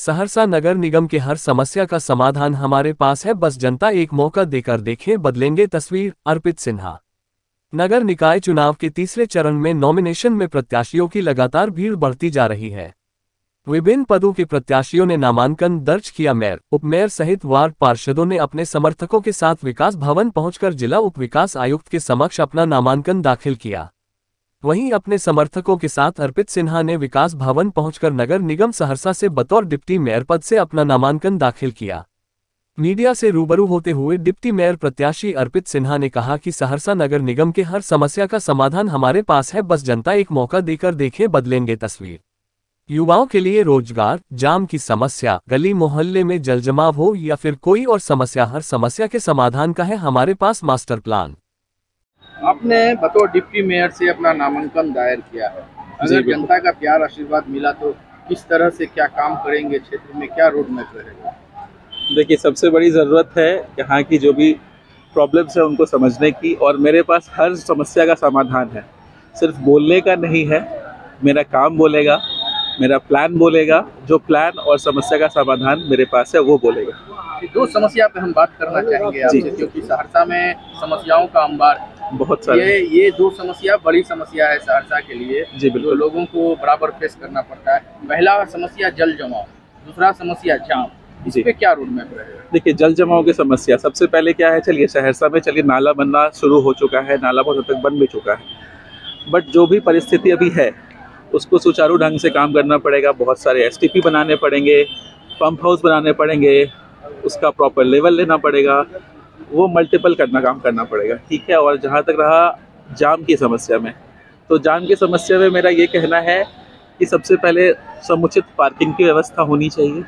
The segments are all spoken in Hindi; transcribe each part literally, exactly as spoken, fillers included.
सहरसा नगर निगम के हर समस्या का समाधान हमारे पास है, बस जनता एक मौका देकर देखें, बदलेंगे तस्वीर। अर्पित सिन्हा। नगर निकाय चुनाव के तीसरे चरण में नॉमिनेशन में प्रत्याशियों की लगातार भीड़ बढ़ती जा रही है। विभिन्न पदों के प्रत्याशियों ने नामांकन दर्ज किया। मेयर, उपमेयर सहित वार्ड पार्षदों ने अपने समर्थकों के साथ विकास भवन पहुंचकर जिला उप विकास आयुक्त के समक्ष अपना नामांकन दाखिल किया। वहीं अपने समर्थकों के साथ अर्पित सिन्हा ने विकास भवन पहुंचकर नगर निगम सहरसा से बतौर डिप्टी मेयर पद से अपना नामांकन दाखिल किया। मीडिया से रूबरू होते हुए डिप्टी मेयर प्रत्याशी अर्पित सिन्हा ने कहा कि सहरसा नगर निगम के हर समस्या का समाधान हमारे पास है, बस जनता एक मौका देकर देखे, बदलेंगे तस्वीर। युवाओं के लिए रोजगार, जाम की समस्या, गली मोहल्ले में जलजमाव हो या फिर कोई और समस्या, हर समस्या के समाधान का है हमारे पास मास्टर प्लान। आपने बतौर डिप्टी मेयर से अपना नामांकन दायर किया है, अगर जनता का प्यार आशीर्वाद मिला तो किस तरह से क्या काम करेंगे, क्षेत्र में क्या रोड मैप रहेगा? देखिए, सबसे बड़ी ज़रूरत है यहाँ की जो भी प्रॉब्लम्स है उनको समझने की, और मेरे पास हर समस्या का समाधान है। सिर्फ बोलने का नहीं है, मेरा काम बोलेगा, मेरा प्लान बोलेगा। जो प्लान और समस्या का समाधान मेरे पास है वो बोलेगा। दो समस्या पे हम बात करना चाहेंगे आपसे, क्योंकि सहरसा में समस्याओं का अंबार बहुत सारे ये ये दो समस्या बड़ी समस्या है सहरसा के लिए, जी जो लोगों को बराबर फेस करना पड़ता है। पहला समस्या जल जमाव, दूसरा समस्या जाम, इस पे क्या रोड मैप रहेगा? देखिए, जल जमाव की समस्या सबसे पहले क्या है, चलिए सहरसा में चलिए नाला बनना शुरू हो चुका है, नाला बहुत हद तक बन भी चुका है, बट जो भी परिस्थिति अभी है उसको सुचारू ढंग से काम करना पड़ेगा। बहुत सारे एस टी पी बनाने पड़ेंगे, पंप हाउस बनाने पड़ेंगे, उसका प्रॉपर लेवल लेना पड़ेगा, वो मल्टीपल करना काम करना पड़ेगा, ठीक है। और जहाँ तक रहा जाम की समस्या में, तो जाम की समस्या में मेरा ये कहना है कि सबसे पहले समुचित पार्किंग की व्यवस्था होनी चाहिए।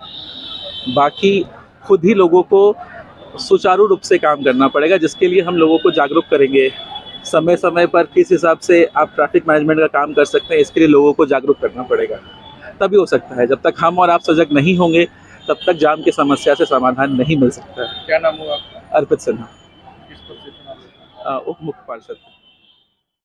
बाकी खुद ही लोगों को सुचारू रूप से काम करना पड़ेगा, जिसके लिए हम लोगों को जागरूक करेंगे। समय समय पर किस हिसाब से आप ट्रैफिक मैनेजमेंट का काम कर सकते हैं, इसके लिए लोगों को जागरूक करना पड़ेगा, तभी हो सकता है। जब तक हम और आप सजग नहीं होंगे तब तक जाम की समस्या से समाधान नहीं मिल सकता है। क्या नाम हुआ आपका? अर्पित सिन्हा, किस पद से चुनाव लड़ रहे हैं? उप मुख्य पार्षद।